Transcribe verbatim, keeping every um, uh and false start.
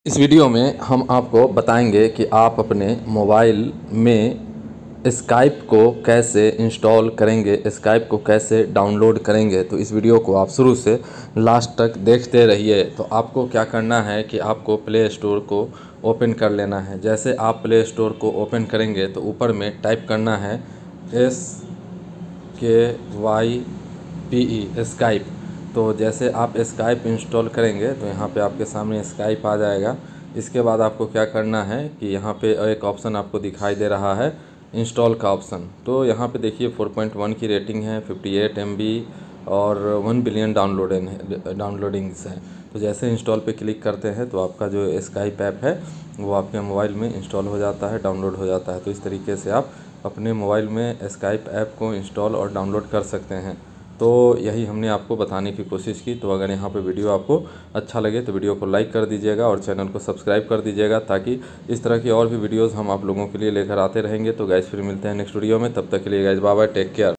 इस वीडियो में हम आपको बताएंगे कि आप अपने मोबाइल में स्काइप को कैसे इंस्टॉल करेंगे, स्काइप को कैसे डाउनलोड करेंगे। तो इस वीडियो को आप शुरू से लास्ट तक देखते रहिए। तो आपको क्या करना है कि आपको प्ले स्टोर को ओपन कर लेना है। जैसे आप प्ले स्टोर को ओपन करेंगे तो ऊपर में टाइप करना है एस के वाई पी ई स्काइप। तो जैसे आप स्काइप इंस्टॉल करेंगे तो यहाँ पे आपके सामने स्काइप आ जाएगा। इसके बाद आपको क्या करना है कि यहाँ पे एक ऑप्शन आपको दिखाई दे रहा है इंस्टॉल का ऑप्शन। तो यहाँ पे देखिए फोर पॉइंट वन की रेटिंग है, फिफ्टी एट एम बी और वन बिलियन डाउनलोडिंग है डाउनलोडिंग्स है। तो जैसे इंस्टॉल पे क्लिक करते हैं तो आपका जो स्काइप ऐप है वो आपके मोबाइल में इंस्टॉल हो जाता है, डाउनलोड हो जाता है। तो इस तरीके से आप अपने मोबाइल में स्काइप ऐप को इंस्टॉल और डाउनलोड कर सकते हैं। तो यही हमने आपको बताने की कोशिश की। तो अगर यहाँ पे वीडियो आपको अच्छा लगे तो वीडियो को लाइक कर दीजिएगा और चैनल को सब्सक्राइब कर दीजिएगा, ताकि इस तरह की और भी वीडियोस हम आप लोगों के लिए लेकर आते रहेंगे। तो गाइस फिर मिलते हैं नेक्स्ट वीडियो में, तब तक के लिए guys bye bye, take care.